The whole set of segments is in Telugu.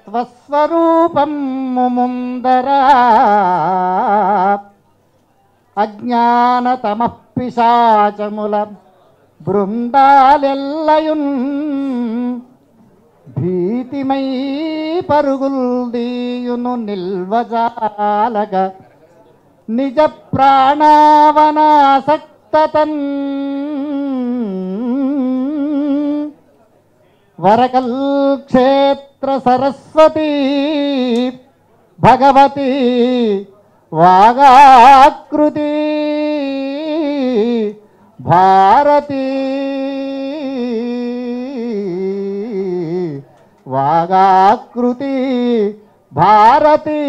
స్వస్వరూపం ముందర అజ్ఞానతమః పిశాచముల బృందాలెల్లయున్ భీతిమై పరుగుల్దీయును నిల్వజాలగ నిజ ప్రాణావనాసక్తతన్ వరకల్ క్షేత్ర సరస్వతి భగవతి వాగాకృతి భారతి వాగాకృతి భారతి.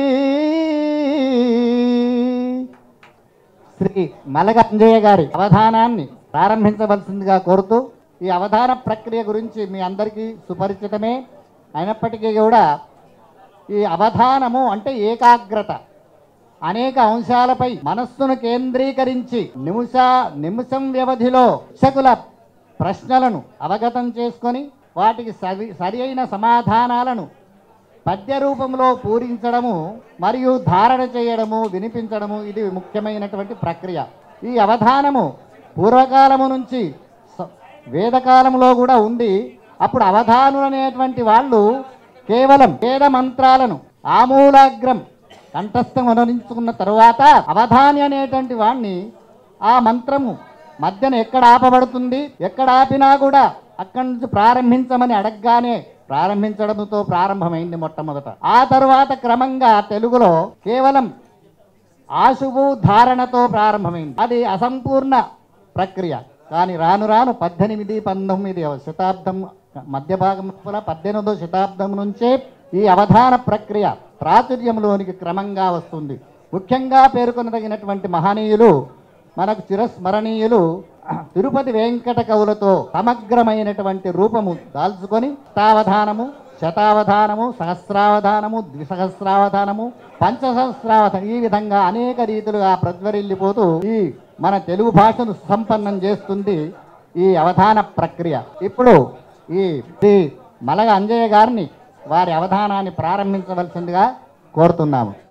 శ్రీ మలగ అంజయ్య గారి అవధానాన్ని ప్రారంభించవలసిందిగా కోరుతూ, ఈ అవధాన ప్రక్రియ గురించి మీ అందరికీ సుపరిచితమే అయినప్పటికీ కూడా ఈ అవధానము అంటే ఏకాగ్రత, అనేక అంశాలపై మనస్సును కేంద్రీకరించి నిమిషం వ్యవధిలో శకుల ప్రశ్నలను అవగతం చేసుకొని వాటికి సరి అయిన సమాధానాలను పద్య రూపంలో పూరించడము మరియు ధారణ చేయడము, వినిపించడము ఇది ముఖ్యమైనటువంటి ప్రక్రియ. ఈ అవధానము పూర్వకాలము నుంచి వేదకాలంలో కూడా ఉంది. అప్పుడు అవధానులు అనేటువంటి వాళ్ళు కేవలం వేద మంత్రాలను ఆమూలాగ్రం కంఠస్థం అనుసరించుకున్న తరువాత అవధాని అనేటువంటి వాణ్ణి ఆ మంత్రము మధ్యన ఎక్కడ ఆపబడుతుంది, ఎక్కడ ఆపినా కూడా అక్కడి నుంచి ప్రారంభించమని అడగగానే ప్రారంభించడంతో ప్రారంభమైంది మొట్టమొదట. ఆ తరువాత క్రమంగా తెలుగులో కేవలం ఆశువు ధారణతో ప్రారంభమైంది. అది అసంపూర్ణ ప్రక్రియ. కానీ రాను రాను 18, 19వ శతాబ్దం మధ్య భాగం 18వ శతాబ్దం నుంచే ఈ అవధాన ప్రక్రియ ప్రాచుర్యంలోనికి క్రమంగా వస్తుంది. ముఖ్యంగా పేర్కొనదగినటువంటి మహనీయులు, మనకు చిరస్మరణీయులు తిరుపతి వెంకట కవులతో సమగ్రమైనటువంటి రూపము దాల్చుకొని శతావధానము, శతావధానము, సహస్రావధానము, ద్విసహస్రావధానము, పంచసహస్రావధానం ఈ విధంగా అనేక రీతులుగా ప్రజ్వరిల్లిపోతూ ఈ మన తెలుగు భాషను సుసంపన్నం చేస్తుంది ఈ అవధాన ప్రక్రియ. ఇప్పుడు ఈ శ్రీ మలగ అంజయ్య గారిని వారి అవధానాన్ని ప్రారంభించవలసిందిగా కోరుతున్నాము.